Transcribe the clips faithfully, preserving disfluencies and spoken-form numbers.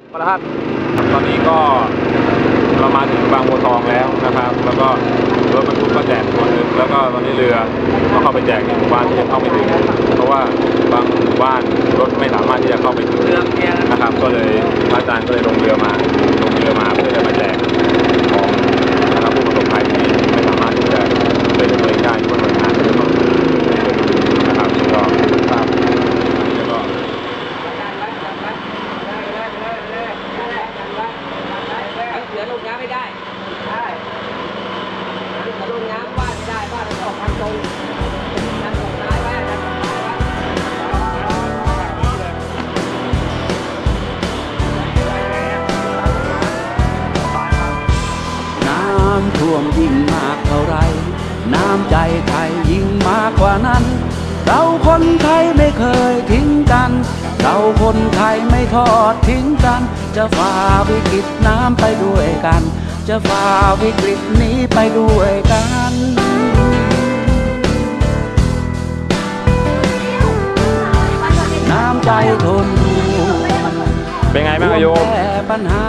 ประทัดตอนนี้ก็เรามาถึงบางบัวทองแล้วนะครับแล้วก็รถบรรทุกก็แจกส่วนหนึ่งแล้วก็ตอนนี้เรือก็เข้าไปแจกในหมู่บ้านที่ยังเข้าไม่ถึงเพราะว่าบางหมู่บ้านรถไม่สามารถที่จะเข้าไปถึงนะครับก็เลยพระอาจารย์ก็เลยลงเรือมาลงเรือมาเพื่อจะมาแจกของนะครับผู้ประสบภัยที่ไม่สามารถที่จะไปดำเนินได้ที่หน่วยงานที่ต้องนะครับก็ทราบแล้วก็เสือลงน้ำไม่ได้ใช่เสือลงน้ำบ้านไม่ได้บ้านเราออกทางตรงทางตรงซ้ายไว้ทางตรงซ้ายไว้น้ำท่วมยิ่งมากเท่าไรน้ำใจไทยยิ่งมากกว่านั้นเราคนไทยไม่เคยทิ้งกันเราคนไทยไม่ทอดทิ้งกันจะฝ่าวิกฤตน้ำไปด้วยกันจะฝ่าวิกฤตนี้ไปด้วยกันน้ำใจทนเป็นไงบ้างโยมแก้ปัญหา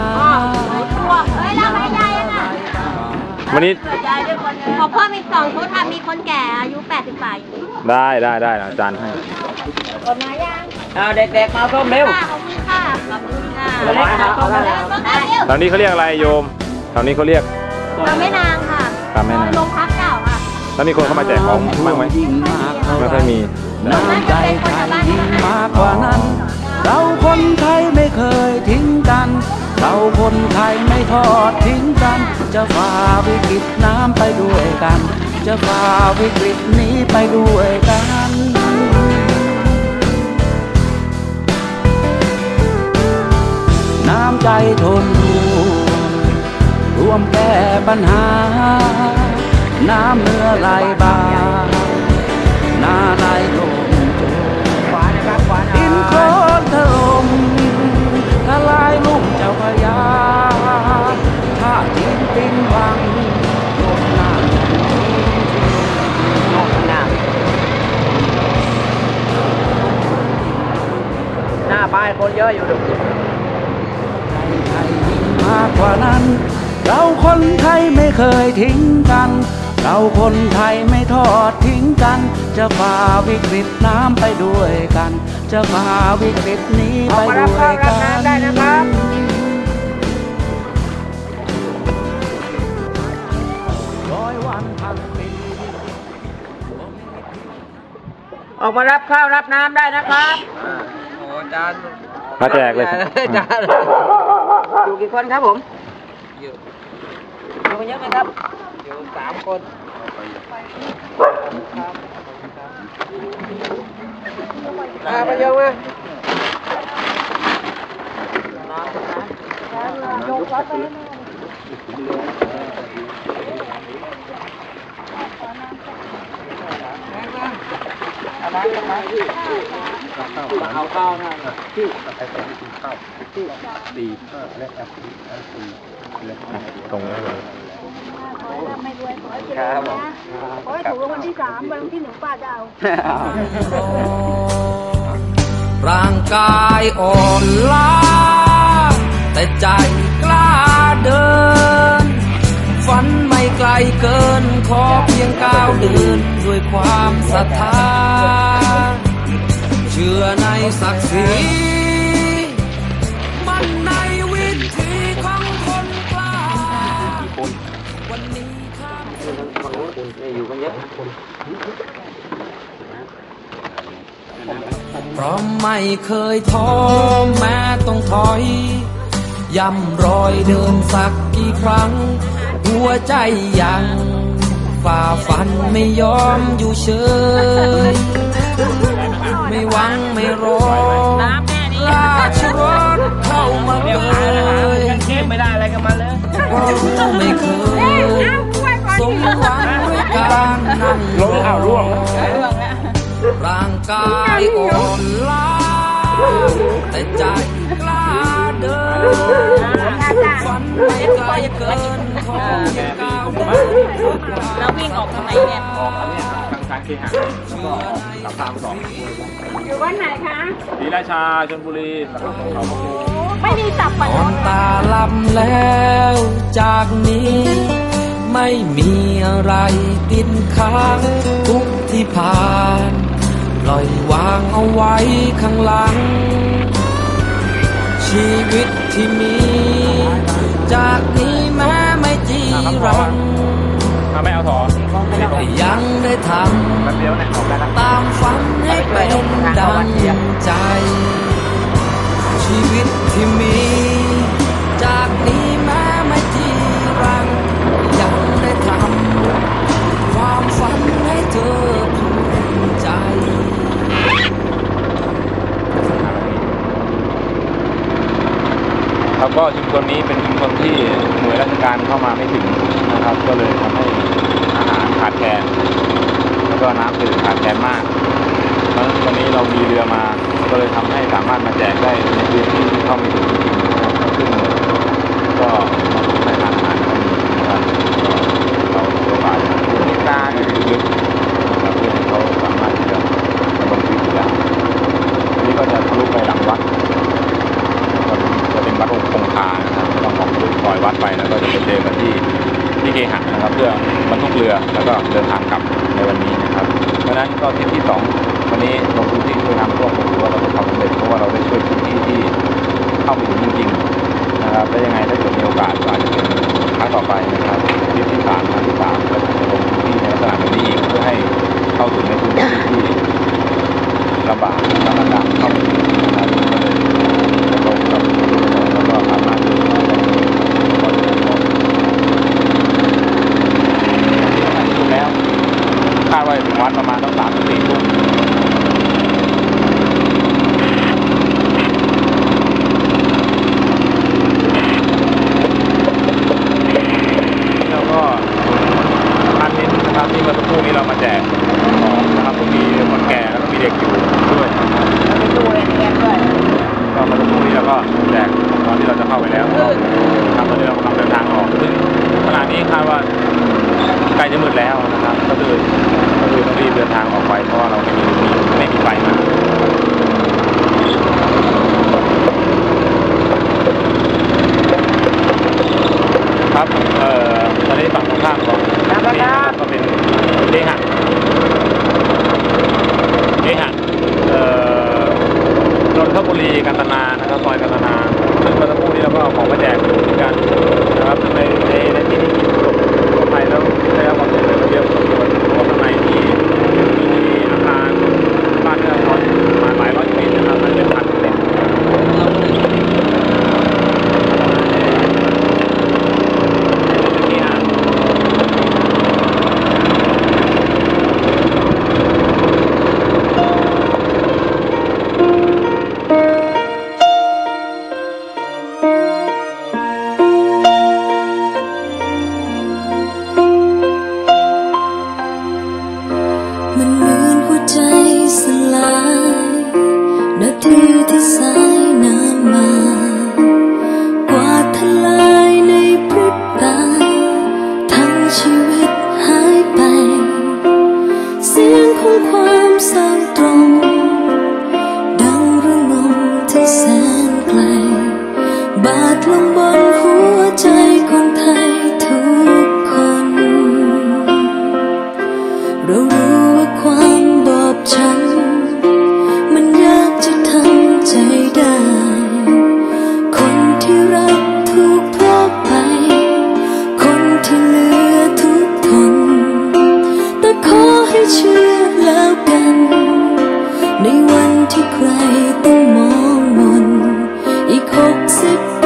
วันนี้พอพ่อมีสองชุดค่ะมีคนแก่อายุแปดสิบแปดได้ได้ได้อาจารย์ให้คนมายังเอาเด็กๆมาส้มเร็วขอบคุณค่ะขอบคุณค่ะตอนนี้เขาเรียกอะไรโยมตอนนี้เขาเรียกตามแม่นางค่ะตามแม่นางโรงพักเก่าค่ะแล้วมีคนเข้ามาแจกของบ้างไหมไม่ค่อยมีน้ำใจไทยยิ่งมากกว่านั้นเราคนไทยไม่เคยทิ้งกันเราคนไทยไม่ทอดทิ้งกันจะฝ่าวิกฤตน้ำไปด้วยกันจะฝ่าวิกฤตนี้ไปด้วยกันน้ำใจทนร่วมแก้ปัญหาน้ำเมื่อไหลบ่าหน้าไหลลงดินโคลนถล่มทลายลุ่มเจ้าพระยาถ้าดินปิงวังลมหนาวลมหนาวหน้าป้ายคนเยอะอยู่ดูไทยยิ่งมากกว่านั้นเราคนไทยไม่เคยทิ้งกันเราคนไทยไม่ทอดทิ้งกันจะฝ่าวิกฤตน้ำไปด้วยกันจะฝ่าวิกฤตนี้ไปด้วยกันได้นะครับร้อยวันพันปีออกมารับข้าวรับน้ำได้นะครับโอ้จานมาแจกเลยจานอยู่กี่คนครับผมอยู่อยู่เยอะไหมครับอยู่สามคนมาไปเยอะไหมยกรับไปอะไรกันไหมเอาข้าวนะที่ไอ้คนที่กินข้าวที่ดีและแอปดีแอปดีตรงนี้เลยไม่รวยขอให้เจริญนะขอให้ถูกรางวัลที่สามวันที่หนึ่งป้าจะเอาร่างกายอ่อนล้าแต่ใจกล้าเดินฝันไม่ไกลเกินขอเพียงก้าวเดินด้วยความศรัทธาเชื่อในศักดิ์ศรีมันในวิถีของคนกล้าวันนี้ข้ามอยู่กันเยอะเพราะไม่เคยท้อแม้ต้องถอยย่ำรอยเดินสักกี่ครั้งหัวใจยังฝ่าฟันไม่ยอมอยู่เฉยไม่หวังไม่รอลาชรถเข้ามาเลยไม่ได้อะไรกันมาเลยเพราะรู้ไม่เคยสมหวังด้วยการนั่งรอร่างกายอ่อนล้าแต่ใจกล้าเดินฝันไม่ไกลเกินขอเพียงก้าวเดินแล้ววิ่งออกทางไหนเนี่ยออกทางนี้ทางทางที่ห่างก็กลับทางสองวันไหนคะศรีราชาชลบุรีเขาไม่มีตับปะนอนตาลำแล้วจากนี้ ไม่มีอะไรติดค้างทุกที่ผ่านปล่อยวางเอาไว้ข้างหลัง ชีวิตที่มี จากนี้แม้ไม่จีรังถ้าไม่เอาถอยังได้ทแป๊บเดียวเนี่ยออกได้แล้วำตามฝันให้เป็นดังใจ ชีวิตที่มี จากนี้แม้ไม่จีรัง ยังได้ทำความฝันให้เธอภูมิใจแล้วก็ชุมชนนี้เป็นชุมชนที่หน่วยราชการเข้ามาไม่ถึงนะครับ ก็เลยทำให้อาหารขาดแคลนแล้วก็น้ำดื่มขาดแคลนมากเพราะฉะนั้นวันนี้เรามีเรือมาก็เลยทำให้สามารถมาแจกได้ในพื้นที่ที่เข้าไม่ถึงจริงๆนะครับซึ่งก็ให้ทานอาหารก็มีนะครับเราโอกาสที่ตาที่ลึกๆนะครับเพื่อให้เขาสามารถที่จะดำรงชีวิตอยู่ได้อันนี้ก็จะทะลุไปหลังวัดจะเป็นวัดองค์คงคานะครับต้องออกลุยซอยวัดไปแล้วก็จะไปเจอกันที่ที่เกหักนะครับเพื่อบรรทุกเรือแล้วก็เดินทางกลับในวันนี้นะครับเพราะฉะนั้นก็ทริปที่สองวันนี้ลงพื้นที่ช่วยน้ำท่วมผมถือว่าเราจะทำสำเร็จเพราะว่าเราได้ช่วยพื้นที่ที่เข้าไปถึงจริงๆนะครับและยังไงถ้าเกิดมีโอกาสก็อาจจะเป็นครั้งต่อไปนะครับทริปที่สามครั้งที่สามก็จะลงพื้นที่ในลักษณะแบบนี้อีกเพื่อให้เข้าถึงในพื้นที่ที่ลำบากและลำบากเข้าไปถึงนะครับก็เลยลงกับแล้วก็สามารถที่จะได้ก็จะเป็นของที่สุดแล้วคาดว่าถึงวัดประมาณต้องสามถึงสี่ทุ่มแล้วก็อันนี้นะครับที่เมื่อสักครู่นี้เรามาแจกของนะครับก็มีคนแก่แล้วก็มีเด็กอยู่ด้วยแล้วมีตู้เอทีเอ็มด้วยก็เมื่อสักครู่นี้เราก็แจกตอนที่เราจะเข้าไปแล้วทำตอนนี้เรากำลังเดินทางออกซึ่งขณะนี้คาดว่าใกล้จะมืดแล้วนะครับก็คือก็คือต้องรีบเดินทางออกไปเพราะว่าเราไม่มีไม่มีไฟมาครับเอ่อตอนนี้ฝั่งตรงข้ามของนี่ก็เป็นเกหักเกหักเอ่อนนทบุรีกันตนานะครับซอยกันตนาซึ่งเมื่อสักครู่นี้เราก็เอาของมาแจกเหมือนกันนะครับซึ่งในในในที่นี้มีประสบภัยแล้วได้รับความเสียหายเยอะพอสมควรเพราะข้างในที่มีอาคารบ้านเรือนมาหลายร้อยปีนะครับมันเป็นพันเต็มมันเหมือนหัวใจสลายนาทีที่สายน้ำมากวาดทลายในพริบตาทั้งชีวิตหายไปเสียงของความเศร้าตรงดังระงมที่แสนไกลบาดลงบนหัวใจคนไทยทุกคนเรารู้ว่าความบอบช้ำมันยากจะทำใจได้คนที่รักถูกพรากไปคนที่เหลือทุกทนแต่ขอให้เชื่อแล้วกันในวันที่ใครต้องมองมนอีกหกสิบ